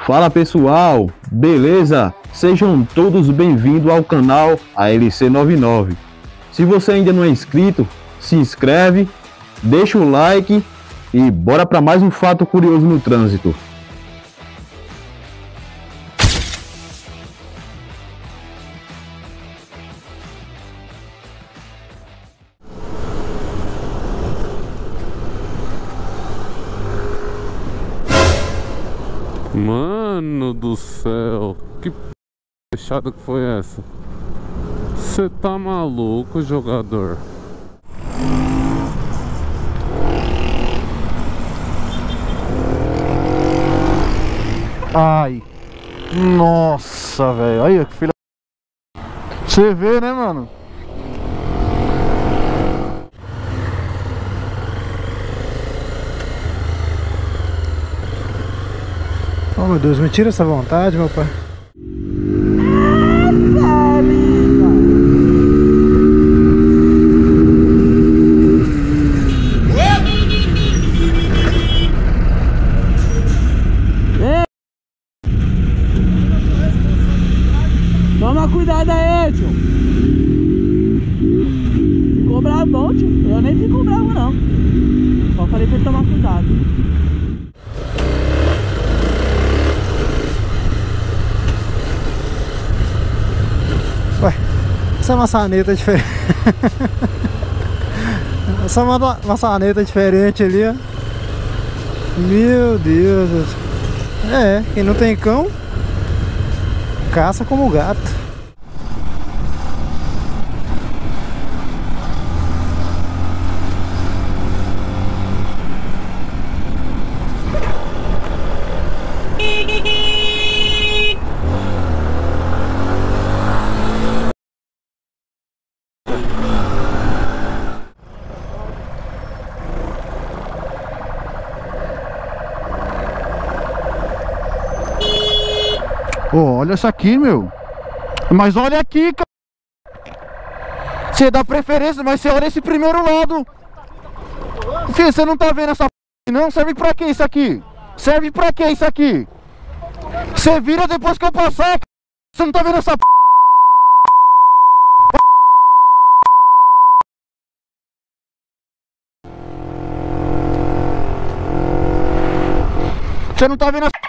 Fala pessoal, beleza? Sejam todos bem-vindos ao canal ALC99. Se você ainda não é inscrito, se inscreve, deixa o like e bora para mais um fato curioso no trânsito. Mano do céu, que fechada que foi essa? Você tá maluco, jogador? Ai, nossa, velho, olha que filha. Você vê, né, mano? Oh meu Deus, me tira essa vontade, meu pai. Toma cuidado aí, tio. Ficou bravo, tio. Eu nem fico bravo, não. Só falei pra ele tomar cuidado. Ué, essa maçaneta é diferente. Essa maçaneta é diferente ali, ó. Meu Deus. É, quem não tem cão caça como gato. Ô, olha isso aqui, meu. Mas olha aqui, cara. Você dá preferência, mas você olha esse primeiro lado. Filho, você não tá vendo essa p... não? Serve pra que isso aqui? Serve pra que isso aqui? Você vira depois que eu passar, cara. Você não tá vendo essa p... Você não tá vendo essa...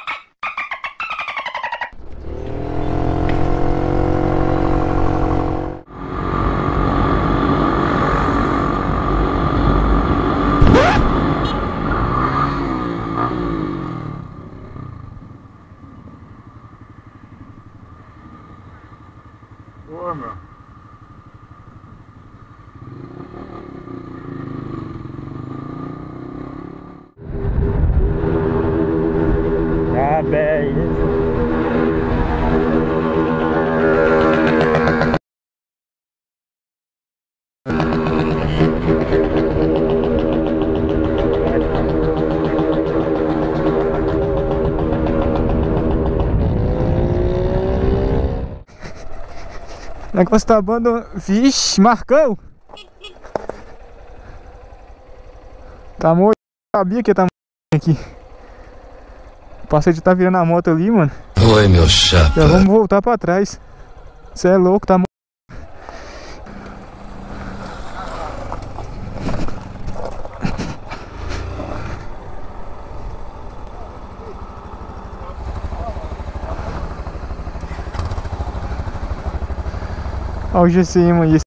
Ah, beleza. O negócio tá abandonado. Vixe, Marcão! Tá morto. Sabia que ia tá morto aqui. O parceiro tá virando a moto ali, mano. Oi, meu chapa. Já vamos voltar pra trás. Você é louco, tá morto. Olha o GCM aí.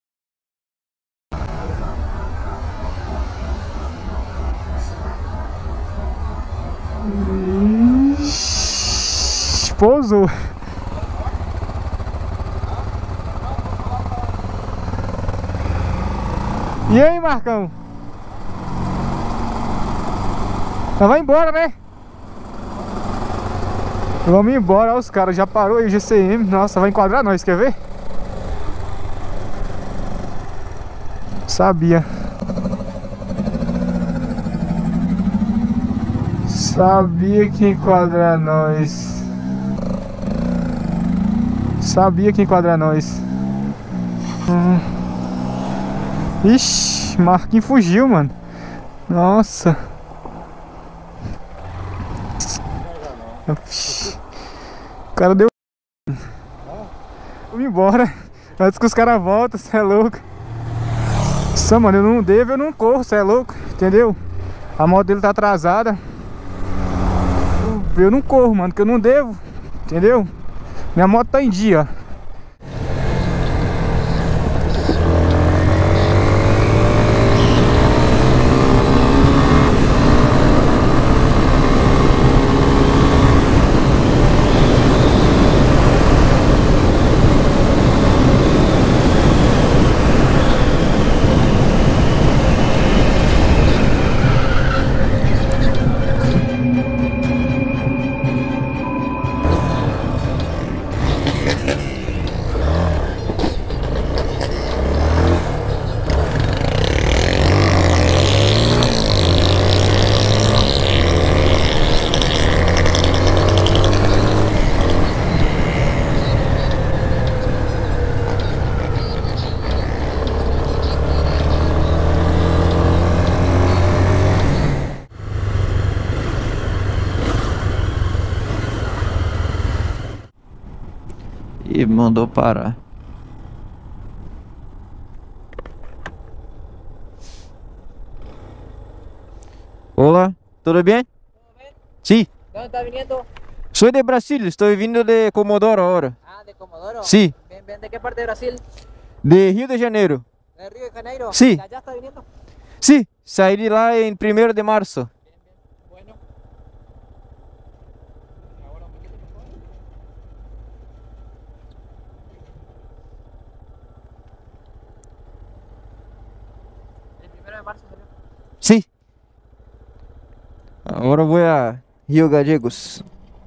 Pousou. E aí, Marcão? Vai embora, né? Vamos embora, olha os caras, já parou aí o GCM. Nossa, vai enquadrar nós, quer ver? Sabia. Sabia que ia enquadrar nós. Sabia que ia enquadrar nós. Ixi, Marquinhos fugiu, mano. Nossa. O cara deu. Vamos embora. Antes que os caras voltem, cê é louco. Nossa, mano, eu não devo, eu não corro, cê é louco. Entendeu? A moto dele tá atrasada. Eu não corro, mano, que eu não devo. Entendeu? Minha moto tá em dia. E mandou parar. Hola, ¿todo bien? Sí. ¿Dónde está viniendo? Soy de Brasil, estoy vindo de Comodoro ahora. Ah, de Comodoro. Sí. Bien, bien. ¿De qué parte de Brasil? De Rio de Janeiro. ¿De Río de Janeiro? Sí. ¿De allá está viniendo? Sí, saí de lá em 1º de março. Bueno. El 1 de marzo salió. Sí. Agora vou a Rio Gallegos.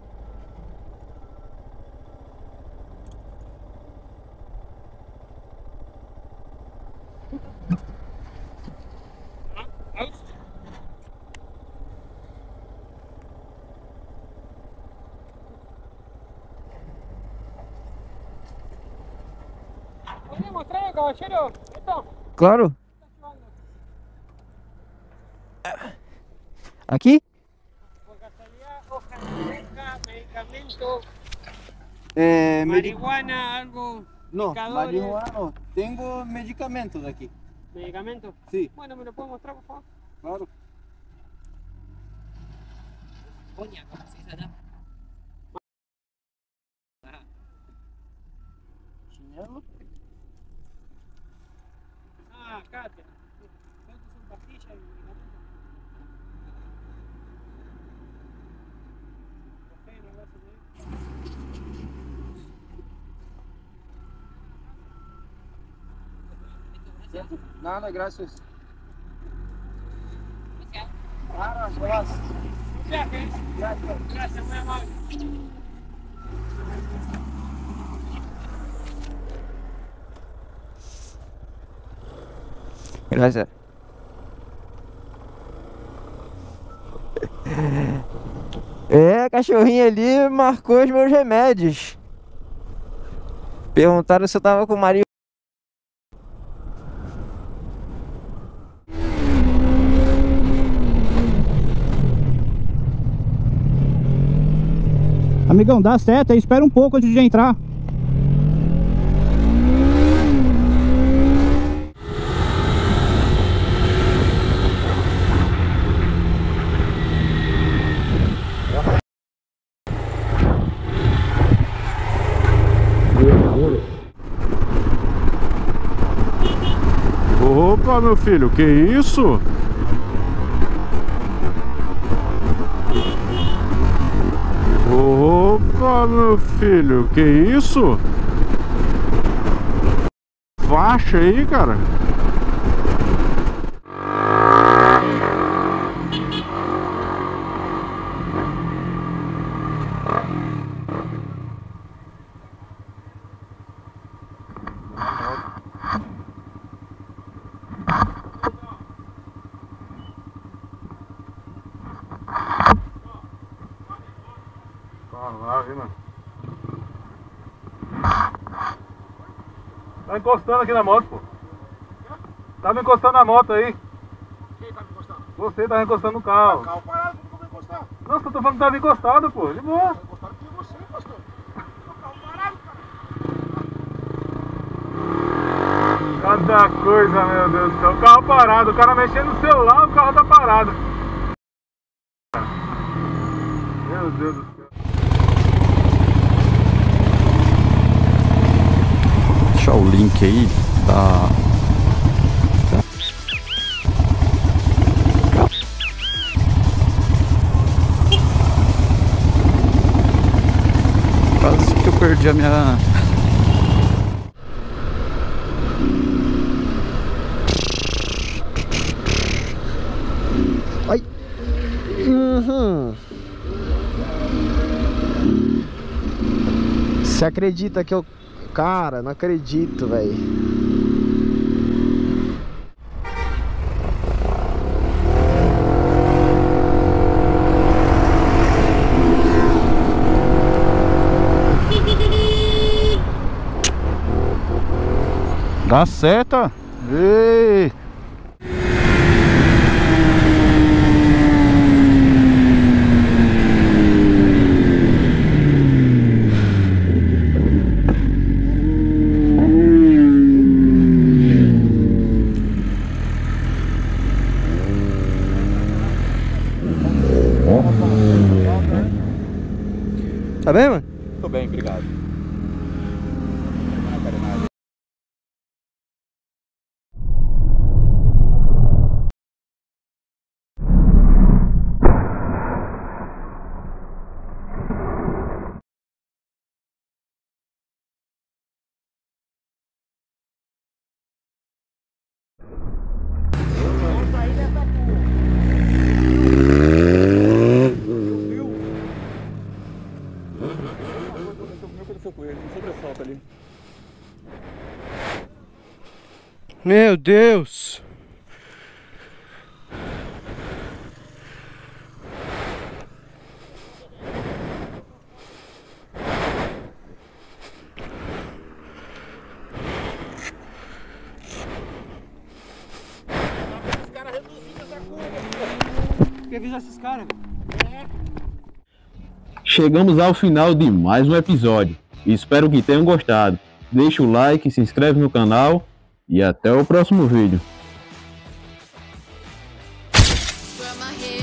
¿Puede mostrar, caballero? ¿Esto? Claro. Aqui? Por casualidad, hoja seca, medicamento, É, marihuana, algo, Não, picadores, marihuana não. Tenho medicamentos aqui. medicamento. Sí. Bueno, ¿me lo puedo mostrar, por favor? Claro. Coña, ¿cómo se dice allá? Chinelo. Ah, acá te. Estos son pastillas y medicamentos. Café, no vas a tener. Nada, graças. Claro, Nada, graças. un viaje. Gracias, muy amable. Graças. É, a cachorrinha ali marcou os meus remédios. Perguntaram se eu tava com marihuana. Amigão, dá seta, espera um pouco antes de entrar. Opa, meu filho, que isso? Opa, meu filho, que isso? Faixa aí, cara. Tá encostando aqui na moto, pô. Tava encostando na moto aí. Quem tá me encostando? Você tava encostando no carro. Carro parado, como eu Nossa, eu tô falando que tava encostado, pô. De boa. Cada coisa, meu Deus do céu. O carro parado, o cara mexendo no celular, o carro tá parado. Meu Deus do céu. Deixar o link aí da... Quase que eu perdi a minha... Ai. Você acredita que eu... Cara, não acredito, velho. Dá seta. Ei. Tá bem, mano? Tô bem, obrigado. Meu Deus! Os caras reduzindo essa curva. Quer avisar esses caras? Chegamos ao final de mais um episódio. Espero que tenham gostado. Deixa o like, se inscreve no canal e até o próximo vídeo. From my head